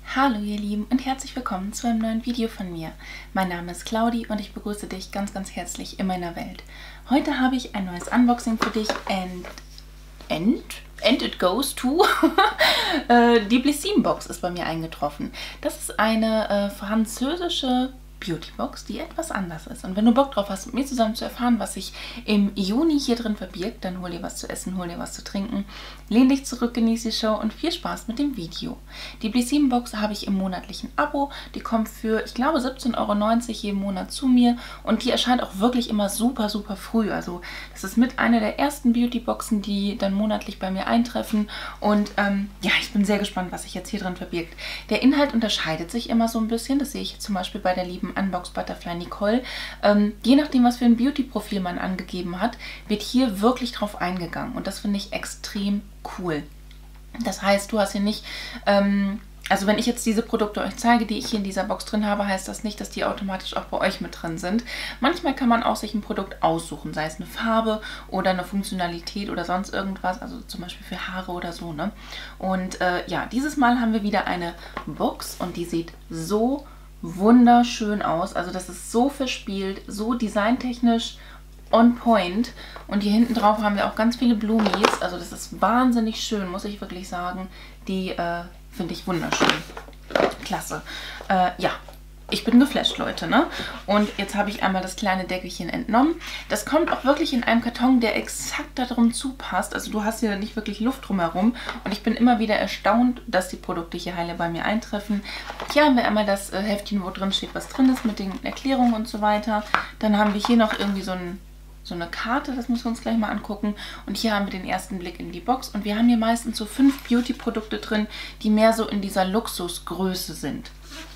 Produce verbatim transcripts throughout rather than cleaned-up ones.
Hallo ihr Lieben und herzlich willkommen zu einem neuen Video von mir. Mein Name ist Claudi und ich begrüße dich ganz ganz herzlich in meiner Welt. Heute habe ich ein neues Unboxing für dich and, and, and it goes to die Blissim Box ist bei mir eingetroffen. Das ist eine äh, französische Beautybox, die etwas anders ist. Und wenn du Bock drauf hast, mit mir zusammen zu erfahren, was sich im Juni hier drin verbirgt, dann hol dir was zu essen, hol dir was zu trinken, lehn dich zurück, genieße die Show und viel Spaß mit dem Video. Die Blissim Box habe ich im monatlichen Abo. Die kommt für, ich glaube, siebzehn Euro neunzig jeden Monat zu mir und die erscheint auch wirklich immer super, super früh. Also das ist mit einer der ersten Beautyboxen, die dann monatlich bei mir eintreffen und ähm, ja, ich bin sehr gespannt, was sich jetzt hier drin verbirgt. Der Inhalt unterscheidet sich immer so ein bisschen, das sehe ich zum Beispiel bei der lieben Unbox Butterfly Nicole. Ähm, je nachdem, was für ein Beauty-Profil man angegeben hat, wird hier wirklich drauf eingegangen. Und das finde ich extrem cool. Das heißt, du hast hier nicht... Ähm, also wenn ich jetzt diese Produkte euch zeige, die ich hier in dieser Box drin habe, heißt das nicht, dass die automatisch auch bei euch mit drin sind. Manchmal kann man auch sich ein Produkt aussuchen, sei es eine Farbe oder eine Funktionalität oder sonst irgendwas, also zum Beispiel für Haare oder so, ne? Und äh, ja, dieses Mal haben wir wieder eine Box und die sieht so wunderschön aus. Also das ist so verspielt, so designtechnisch on point. Und hier hinten drauf haben wir auch ganz viele Blumis. Also das ist wahnsinnig schön, muss ich wirklich sagen. Die äh, finde ich wunderschön. Klasse. Äh, ja. Ich bin geflasht, Leute, ne? Und jetzt habe ich einmal das kleine Deckelchen entnommen. Das kommt auch wirklich in einem Karton, der exakt darum zupasst. Also du hast hier nicht wirklich Luft drumherum. Und ich bin immer wieder erstaunt, dass die Produkte hier heile bei mir eintreffen. Hier haben wir einmal das äh, Heftchen, wo drin steht, was drin ist, mit den Erklärungen und so weiter. Dann haben wir hier noch irgendwie so, ein, so eine Karte, das müssen wir uns gleich mal angucken. Und hier haben wir den ersten Blick in die Box. Und wir haben hier meistens so fünf Beauty-Produkte drin, die mehr so in dieser Luxusgröße sind.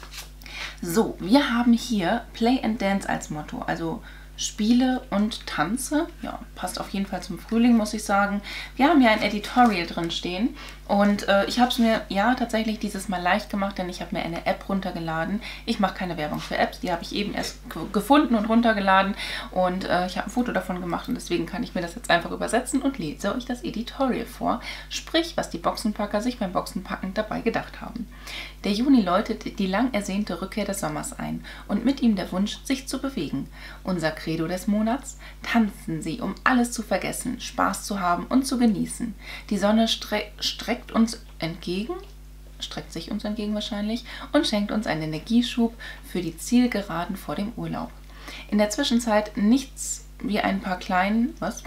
So, wir haben hier Play and Dance als Motto, also Spiele und Tanze. Ja, passt auf jeden Fall zum Frühling, muss ich sagen. Wir haben hier ein Editorial drin stehen und äh, ich habe es mir ja tatsächlich dieses Mal leicht gemacht, denn ich habe mir eine App runtergeladen. Ich mache keine Werbung für Apps, die habe ich eben erst gefunden und runtergeladen und äh, ich habe ein Foto davon gemacht und deswegen kann ich mir das jetzt einfach übersetzen und lese euch das Editorial vor. Sprich, was die Boxenpacker sich beim Boxenpacken dabei gedacht haben. Der Juni läutet die lang ersehnte Rückkehr des Sommers ein und mit ihm der Wunsch, sich zu bewegen. Unser Credo des Monats: Tanzen Sie, um alles zu vergessen, Spaß zu haben und zu genießen. Die Sonne stre streckt uns entgegen, streckt sich uns entgegen wahrscheinlich, und schenkt uns einen Energieschub für die Zielgeraden vor dem Urlaub. In der Zwischenzeit nichts wie ein paar kleinen, was?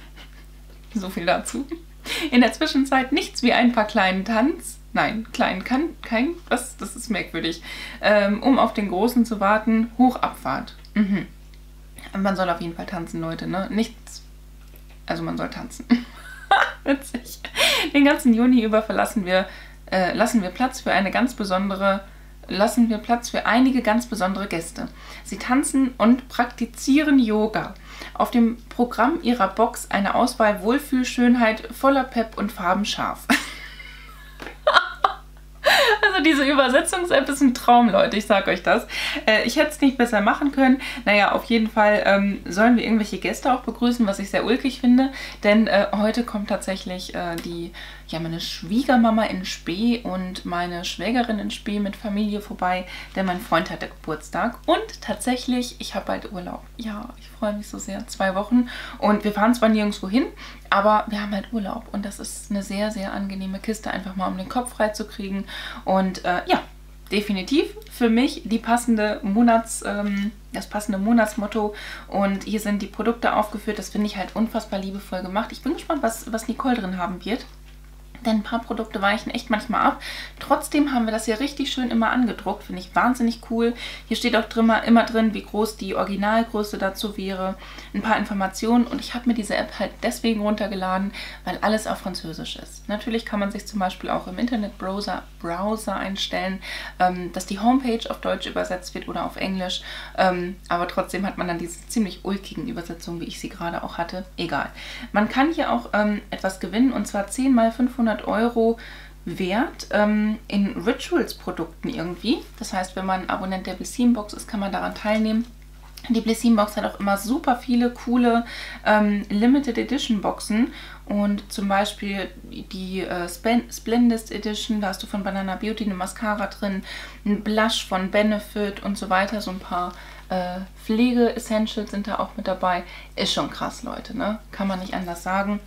So viel dazu. In der Zwischenzeit nichts wie ein paar kleinen Tanz, nein, kleinen kann, kein, was, das ist merkwürdig, ähm, um auf den Großen zu warten, Hochabfahrt. Mhm. Man soll auf jeden Fall tanzen, Leute, ne? Nichts, also man soll tanzen. Witzig. Den ganzen Juni über verlassen wir, äh, lassen wir Platz für eine ganz besondere, lassen wir Platz für einige ganz besondere Gäste. Sie tanzen und praktizieren Yoga. Auf dem Programm ihrer Box eine Auswahl Wohlfühlschönheit voller Pep und farbenscharf. Also diese Übersetzungs-App ist ein Traum, Leute, ich sag euch das. Äh, ich hätte es nicht besser machen können. Naja, auf jeden Fall ähm, sollen wir irgendwelche Gäste auch begrüßen, was ich sehr ulkig finde. Denn äh, heute kommt tatsächlich äh, die, ja, meine Schwiegermama in Spee und meine Schwägerin in Spee mit Familie vorbei, denn mein Freund hatte Geburtstag. Und tatsächlich, ich habe bald Urlaub. Ja, ich freue mich so sehr. Zwei Wochen. Und wir fahren zwar nirgendwo hin, aber wir haben halt Urlaub. Und das ist eine sehr, sehr angenehme Kiste, einfach mal um den Kopf frei zu kriegen. Und äh, ja, definitiv für mich die passende Monats, ähm, das passende Monatsmotto. Und hier sind die Produkte aufgeführt. Das finde ich halt unfassbar liebevoll gemacht. Ich bin gespannt, was, was Nicole drin haben wird. Denn ein paar Produkte weichen echt manchmal ab. Trotzdem haben wir das hier richtig schön immer angedruckt. Finde ich wahnsinnig cool. Hier steht auch drin, immer drin, wie groß die Originalgröße dazu wäre. Ein paar Informationen. Und ich habe mir diese App halt deswegen runtergeladen, weil alles auf Französisch ist. Natürlich kann man sich zum Beispiel auch im Internetbrowser Browser einstellen, ähm, dass die Homepage auf Deutsch übersetzt wird oder auf Englisch. Ähm, aber trotzdem hat man dann diese ziemlich ulkigen Übersetzungen, wie ich sie gerade auch hatte. Egal. Man kann hier auch ähm, etwas gewinnen, und zwar zehn mal fünfhundert Euro wert ähm, in Rituals-Produkten irgendwie. Das heißt, wenn man Abonnent der Blissim Box ist, kann man daran teilnehmen. Die Blissim Box hat auch immer super viele coole ähm, Limited Edition Boxen. Und zum Beispiel die äh, Splendid Edition, da hast du von Banana Beauty eine Mascara drin, ein Blush von Benefit und so weiter. So ein paar äh, Pflege-Essentials sind da auch mit dabei. Ist schon krass, Leute, ne? Kann man nicht anders sagen.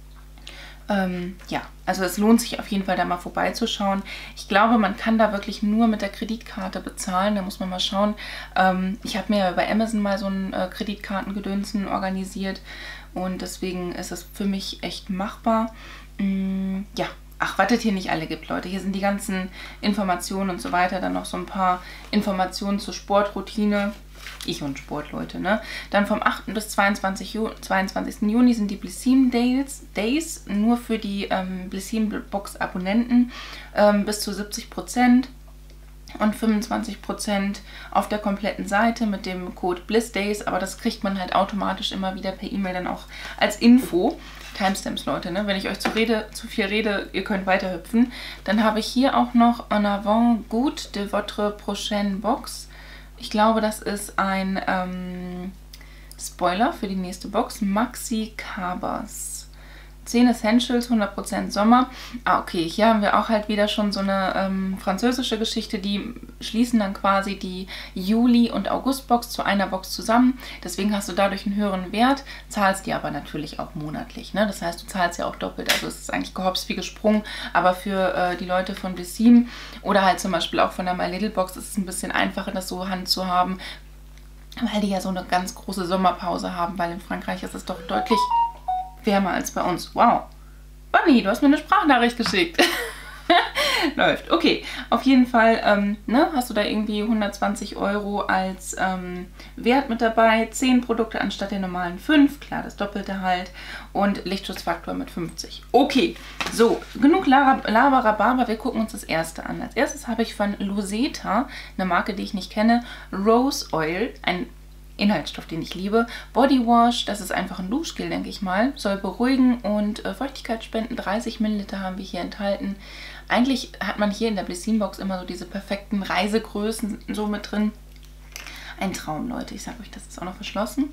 Ähm, ja, also es lohnt sich auf jeden Fall da mal vorbeizuschauen. Ich glaube, man kann da wirklich nur mit der Kreditkarte bezahlen. Da muss man mal schauen. Ähm, ich habe mir ja bei Amazon mal so ein äh, Kreditkartengedönsen organisiert. Und deswegen ist es für mich echt machbar. Mm, ja, ach, was es hier nicht alle gibt, Leute. Hier sind die ganzen Informationen und so weiter. Dann noch so ein paar Informationen zur Sportroutine. Ich und Sport, Leute, ne? Dann vom achten bis zweiundzwanzigsten Juni sind die Blissim Days, Days nur für die ähm, Blissim Box Abonnenten ähm, bis zu siebzig Prozent und fünfundzwanzig Prozent auf der kompletten Seite mit dem Code BLISSDAYS, aber das kriegt man halt automatisch immer wieder per E-Mail dann auch als Info. Timestamps, Leute, ne? Wenn ich euch zu, rede, zu viel rede, ihr könnt weiterhüpfen. Dann habe ich hier auch noch En avant Goût de votre prochaine Box. Ich glaube, das ist ein ähm, Spoiler für die nächste Box. Maxi Cabas. zehn Essentials, hundert Prozent Sommer. Ah, okay, hier haben wir auch halt wieder schon so eine ähm, französische Geschichte. Die schließen dann quasi die Juli- und August-Box zu einer Box zusammen. Deswegen hast du dadurch einen höheren Wert, zahlst die aber natürlich auch monatlich. Ne? Das heißt, du zahlst ja auch doppelt. Also es ist eigentlich gehopst wie gesprungen. Aber für äh, die Leute von Blissim oder halt zum Beispiel auch von der My Little Box ist es ein bisschen einfacher, das so Hand zu haben, weil die ja so eine ganz große Sommerpause haben. Weil in Frankreich ist es doch deutlich wärmer als bei uns. Wow. Bunny, du hast mir eine Sprachnachricht geschickt. Läuft. Okay, auf jeden Fall ähm, ne, hast du da irgendwie hundertzwanzig Euro als ähm, Wert mit dabei. zehn Produkte anstatt der normalen fünf. Klar, das Doppelte halt. Und Lichtschutzfaktor mit fünfzig. Okay, so, genug Laber-Rhabarber. Wir gucken uns das erste an. Als erstes habe ich von Luceta, eine Marke, die ich nicht kenne, Rose Oil, ein Inhaltsstoff, den ich liebe. Body Wash, das ist einfach ein Duschgel, denke ich mal. Soll beruhigen und äh, Feuchtigkeit spenden. dreißig Milliliter haben wir hier enthalten. Eigentlich hat man hier in der Blissim Box immer so diese perfekten Reisegrößen so mit drin. Ein Traum, Leute. Ich sage euch, das ist auch noch verschlossen.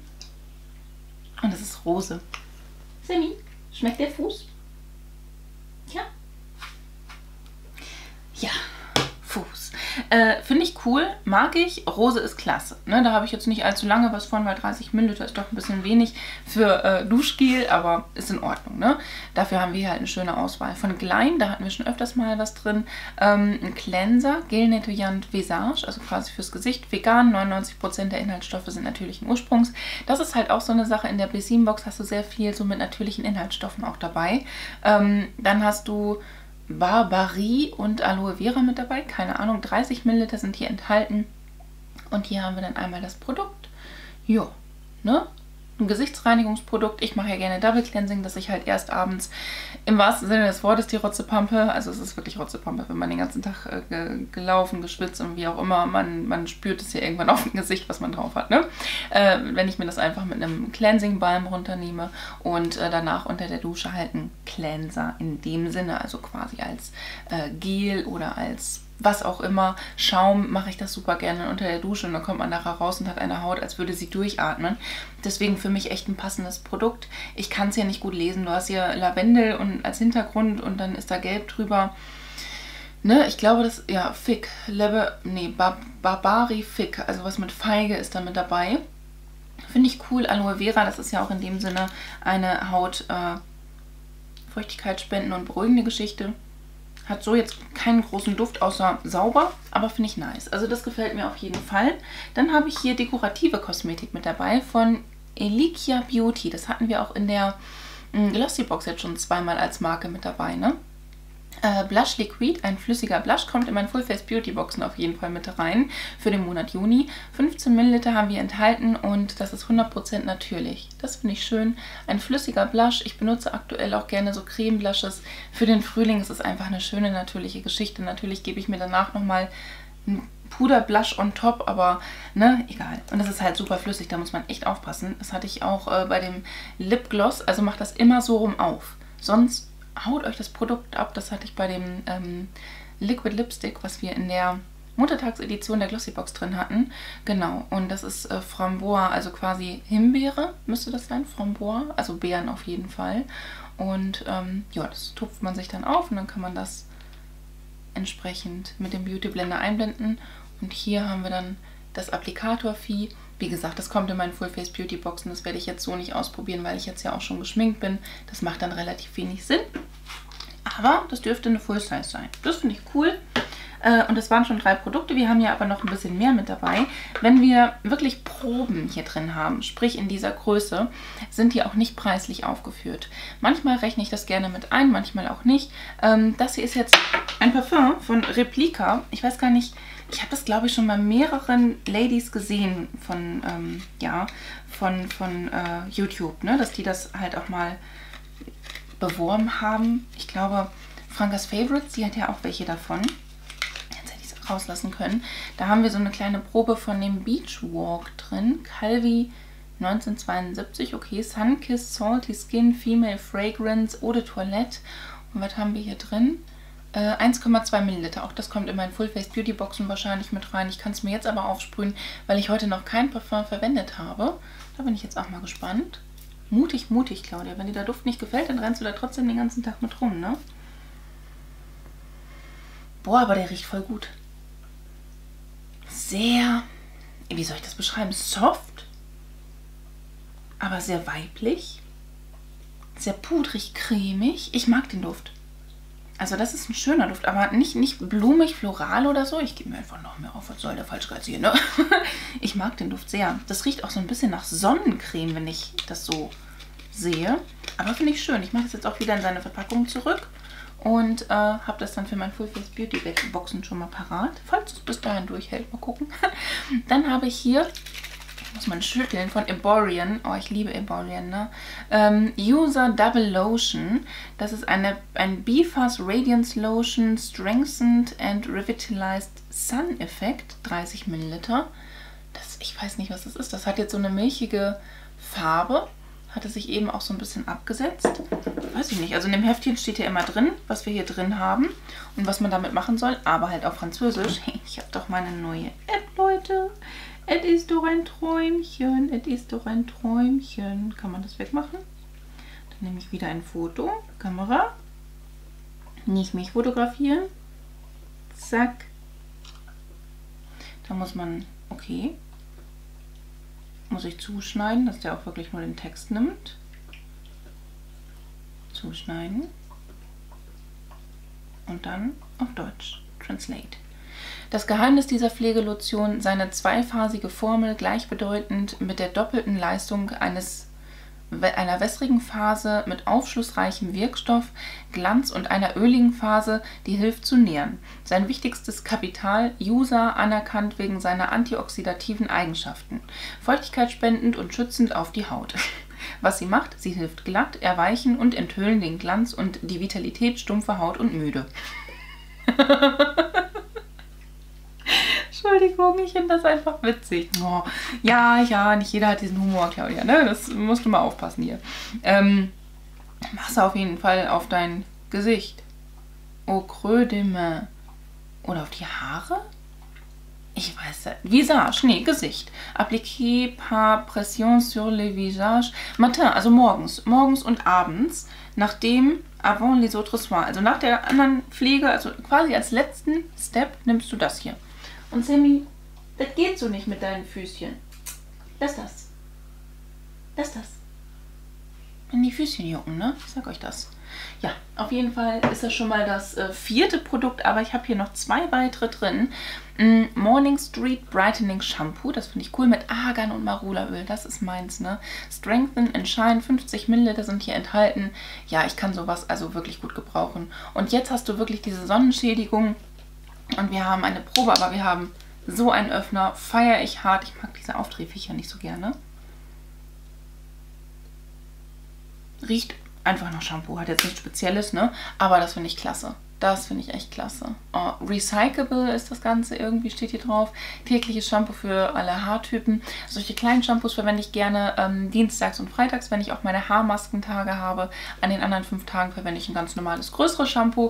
Und das ist Rose. Sammy, schmeckt der Fuß? Ja. Ja, Fuß. Äh, Finde ich cool, mag ich. Rose ist klasse. Ne? Da habe ich jetzt nicht allzu lange was von, weil dreißig Milliliter ist doch ein bisschen wenig für äh, Duschgel, aber ist in Ordnung. Ne? Dafür haben wir halt eine schöne Auswahl. Von Gleim, da hatten wir schon öfters mal was drin. Ähm, ein Cleanser, Gel Nettoyant Visage, also quasi fürs Gesicht. Vegan, neunundneunzig Prozent der Inhaltsstoffe sind natürlichen Ursprungs. Das ist halt auch so eine Sache. In der Blissim Box hast du sehr viel so mit natürlichen Inhaltsstoffen auch dabei. Ähm, dann hast du Barbarie und Aloe Vera mit dabei. Keine Ahnung, dreißig Milliliter sind hier enthalten. Und hier haben wir dann einmal das Produkt. Jo, ne? Ein Gesichtsreinigungsprodukt. Ich mache ja gerne Double Cleansing, dass ich halt erst abends im wahrsten Sinne des Wortes die Rotze pampe. Also es ist wirklich Rotze pampe, wenn man den ganzen Tag äh, ge gelaufen, geschwitzt und wie auch immer. Man, man spürt es ja irgendwann auf dem Gesicht, was man drauf hat. Ne? Äh, wenn ich mir das einfach mit einem Cleansing Balm runternehme und äh, danach unter der Dusche halt einen Cleanser in dem Sinne, also quasi als äh, Gel oder als was auch immer, Schaum, mache ich das super gerne unter der Dusche und dann kommt man nachher raus und hat eine Haut, als würde sie durchatmen. Deswegen für mich echt ein passendes Produkt. Ich kann es ja nicht gut lesen. Du hast hier Lavendel und als Hintergrund und dann ist da Gelb drüber. Ne, ich glaube, das, ja, Fig, Lebe, nee, Bar Barbari Fig, also was mit Feige ist da mit dabei. Finde ich cool. Aloe Vera, das ist ja auch in dem Sinne eine Haut, äh, Feuchtigkeit spenden und beruhigende Geschichte. Hat so jetzt keinen großen Duft, außer sauber, aber finde ich nice. Also das gefällt mir auf jeden Fall. Dann habe ich hier dekorative Kosmetik mit dabei von Elikia Beauty. Das hatten wir auch in der Glossy Box jetzt schon zweimal als Marke mit dabei, ne? Äh, Blush Liquid, ein flüssiger Blush, kommt in meinen Full Face Beauty Boxen auf jeden Fall mit rein für den Monat Juni. fünfzehn Milliliter haben wir enthalten und das ist hundert Prozent natürlich. Das finde ich schön. Ein flüssiger Blush. Ich benutze aktuell auch gerne so Creme Blushes. Für den Frühling ist es einfach eine schöne, natürliche Geschichte. Natürlich gebe ich mir danach nochmal einen Puder-Blush on top, aber ne, egal. Und das ist halt super flüssig, da muss man echt aufpassen. Das hatte ich auch äh, bei dem Lipgloss, also macht das immer so rum auf. Sonst haut euch das Produkt ab. Das hatte ich bei dem ähm, Liquid Lipstick, was wir in der Muttertagsedition der Glossybox drin hatten. Genau, und das ist äh, Framboise, also quasi Himbeere, müsste das sein, Framboise, also Beeren auf jeden Fall. Und ähm, ja, das tupft man sich dann auf und dann kann man das entsprechend mit dem Beauty Blender einblenden. Und hier haben wir dann das Applikator-Vieh. Wie gesagt, das kommt in meinen Full Face Beauty Boxen. Das werde ich jetzt so nicht ausprobieren, weil ich jetzt ja auch schon geschminkt bin. Das macht dann relativ wenig Sinn. Aber das dürfte eine Full Size sein. Das finde ich cool. Und das waren schon drei Produkte. Wir haben ja aber noch ein bisschen mehr mit dabei. Wenn wir wirklich Proben hier drin haben, sprich in dieser Größe, sind die auch nicht preislich aufgeführt. Manchmal rechne ich das gerne mit ein, manchmal auch nicht. Das hier ist jetzt ein Parfum von Replika. Ich weiß gar nicht, ich habe das glaube ich schon bei mehreren Ladies gesehen von, ähm, ja, von, von äh, YouTube, ne? Dass die das halt auch mal beworben haben. Ich glaube, Frankas Favorites, die hat ja auch welche davon. Rauslassen können. Da haben wir so eine kleine Probe von dem Beach Walk drin. Calvi neunzehnhundertzweiundsiebzig. Okay, Sunkissed Salty Skin, Female Fragrance, Eau de Toilette. Und was haben wir hier drin? Äh, eins Komma zwei Milliliter. Auch das kommt in meinen Full Face Beauty Boxen wahrscheinlich mit rein. Ich kann es mir jetzt aber aufsprühen, weil ich heute noch kein Parfum verwendet habe. Da bin ich jetzt auch mal gespannt. Mutig, mutig, Claudia. Wenn dir der Duft nicht gefällt, dann rennst du da trotzdem den ganzen Tag mit rum, ne? Boah, aber der riecht voll gut. Sehr, wie soll ich das beschreiben, soft, aber sehr weiblich, sehr pudrig, cremig. Ich mag den Duft. Also das ist ein schöner Duft, aber nicht, nicht blumig, floral oder so. Ich gebe mir einfach noch mehr auf, was soll der Falschgeiz hier, ne? Ich mag den Duft sehr. Das riecht auch so ein bisschen nach Sonnencreme, wenn ich das so sehe. Aber finde ich schön. Ich mache das jetzt auch wieder in seine Verpackung zurück. Und äh, habe das dann für mein Full Face Beauty Boxen schon mal parat, falls es bis dahin durchhält. Mal gucken. Dann habe ich hier, muss man schütteln, von Eborian. Oh, ich liebe Eborian, ne? Ähm, User Double Lotion. Das ist eine, ein B-Fuzz Radiance Lotion, Strengthened and Revitalized Sun Effect, dreißig Milliliter. Das, ich weiß nicht, was das ist. Das hat jetzt so eine milchige Farbe. Hatte sich eben auch so ein bisschen abgesetzt. Weiß ich nicht. Also in dem Heftchen steht ja immer drin, was wir hier drin haben und was man damit machen soll, aber halt auf Französisch. Ich habe doch meine neue App, Leute. Es ist doch ein Träumchen. Es ist doch ein Träumchen. Kann man das wegmachen? Dann nehme ich wieder ein Foto. Kamera. Nicht mich fotografieren. Zack. Da muss man... Okay. Muss ich zuschneiden, dass der auch wirklich nur den Text nimmt. Zuschneiden. Und dann auf Deutsch. Translate. Das Geheimnis dieser Pflegelotion, seine zweiphasige Formel, gleichbedeutend mit der doppelten Leistung eines, einer wässrigen Phase mit aufschlussreichem Wirkstoff, Glanz und einer öligen Phase, die hilft zu nähren. Sein wichtigstes Kapital, User, anerkannt wegen seiner antioxidativen Eigenschaften. Feuchtigkeitsspendend und schützend auf die Haut. Was sie macht, sie hilft glatt, erweichen und enthüllen den Glanz und die Vitalität stumpfer Haut und müde. Entschuldigung, ich finde das einfach witzig. Oh, ja, ja, nicht jeder hat diesen Humor, Claudia, ne? Das musst du mal aufpassen hier. Ähm, mach's auf jeden Fall auf dein Gesicht. Au creux des mains. Oder auf die Haare? Ich weiß nicht. Visage, nee, Gesicht. Appliqué par pression sur le visage. Matin, also morgens. Morgens und abends. Nachdem, avant les autres soins. Also nach der anderen Pflege, also quasi als letzten Step nimmst du das hier. Und Sammy, das geht so nicht mit deinen Füßchen. Lass das. Lass das. Wenn die Füßchen jucken, ne? Ich sag euch das. Ja, auf jeden Fall ist das schon mal das äh, vierte Produkt, aber ich habe hier noch zwei weitere drin. Mm, Morning Street Brightening Shampoo, das finde ich cool, mit Argan und Marulaöl, das ist meins, ne? Strengthen and Shine, fünfzig Milliliter sind hier enthalten. Ja, ich kann sowas also wirklich gut gebrauchen. Und jetzt hast du wirklich diese Sonnenschädigung. Und wir haben eine Probe, aber wir haben so einen Öffner. Feiere ich hart. Ich mag diese Aufdrehviecher nicht so gerne. Riecht einfach nach Shampoo. Hat jetzt nichts Spezielles, ne? Aber das finde ich klasse. Das finde ich echt klasse. Oh, recyclable ist das Ganze. Irgendwie steht hier drauf. Tägliches Shampoo für alle Haartypen. Solche kleinen Shampoos verwende ich gerne ähm, dienstags und freitags, wenn ich auch meine Haarmaskentage habe. An den anderen fünf Tagen verwende ich ein ganz normales, größeres Shampoo.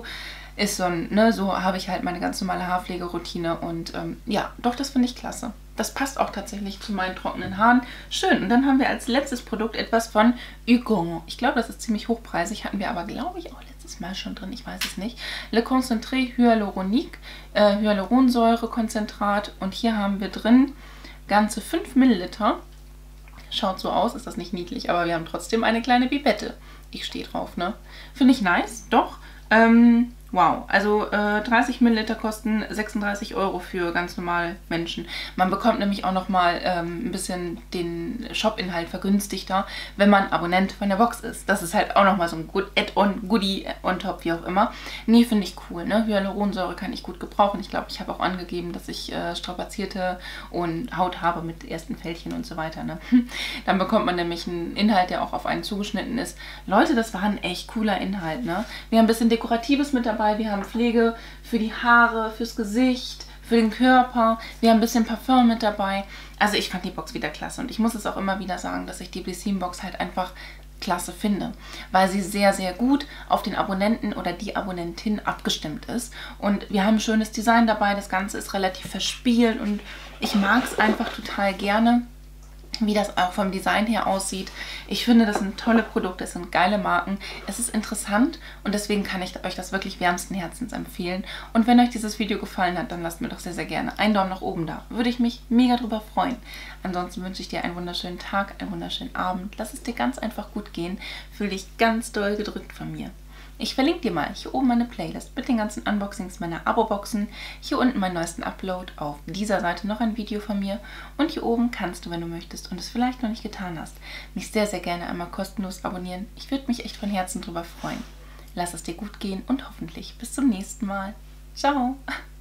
ist so ein, ne, so habe ich halt meine ganz normale Haarpflegeroutine und ähm, ja, doch, das finde ich klasse. Das passt auch tatsächlich zu meinen trockenen Haaren. Schön. Und dann haben wir als letztes Produkt etwas von Hugon. Ich glaube, das ist ziemlich hochpreisig, hatten wir aber, glaube ich, auch letztes Mal schon drin, ich weiß es nicht. Le Concentré Hyaluronique, äh, Hyaluronsäurekonzentrat, und hier haben wir drin ganze fünf Milliliter. Schaut so aus, ist das nicht niedlich, aber wir haben trotzdem eine kleine Pipette. Ich stehe drauf, ne? Finde ich nice, doch. Ähm, wow, also äh, dreißig Milliliter kosten sechsunddreißig Euro für ganz normale Menschen. Man bekommt nämlich auch nochmal ähm, ein bisschen den Shop-Inhalt vergünstigter, wenn man Abonnent von der Box ist. Das ist halt auch nochmal so ein good Add-on, Goodie on top, wie auch immer. Nee, finde ich cool, ne? Hyaluronsäure kann ich gut gebrauchen. Ich glaube, ich habe auch angegeben, dass ich äh, strapazierte und Haut habe mit ersten Fältchen und so weiter, ne? Dann bekommt man nämlich einen Inhalt, der auch auf einen zugeschnitten ist. Leute, das war ein echt cooler Inhalt, ne? Wir haben ein bisschen Dekoratives mit dabei. Wir haben Pflege für die Haare, fürs Gesicht, für den Körper. Wir haben ein bisschen Parfum mit dabei. Also ich fand die Box wieder klasse. Und ich muss es auch immer wieder sagen, dass ich die Blissim Box halt einfach klasse finde. Weil sie sehr, sehr gut auf den Abonnenten oder die Abonnentin abgestimmt ist. Und wir haben ein schönes Design dabei. Das Ganze ist relativ verspielt und ich mag es einfach total gerne, wie das auch vom Design her aussieht. Ich finde, das sind tolle Produkte, es sind geile Marken, es ist interessant und deswegen kann ich euch das wirklich wärmsten Herzens empfehlen. Und wenn euch dieses Video gefallen hat, dann lasst mir doch sehr, sehr gerne einen Daumen nach oben da. Würde ich mich mega drüber freuen. Ansonsten wünsche ich dir einen wunderschönen Tag, einen wunderschönen Abend. Lass es dir ganz einfach gut gehen. Fühl dich ganz doll gedrückt von mir. Ich verlinke dir mal hier oben meine Playlist mit den ganzen Unboxings meiner Abo-Boxen. Hier unten meinen neuesten Upload, auf dieser Seite noch ein Video von mir. Und hier oben kannst du, wenn du möchtest und es vielleicht noch nicht getan hast, mich sehr, sehr gerne einmal kostenlos abonnieren. Ich würde mich echt von Herzen drüber freuen. Lass es dir gut gehen und hoffentlich bis zum nächsten Mal. Ciao!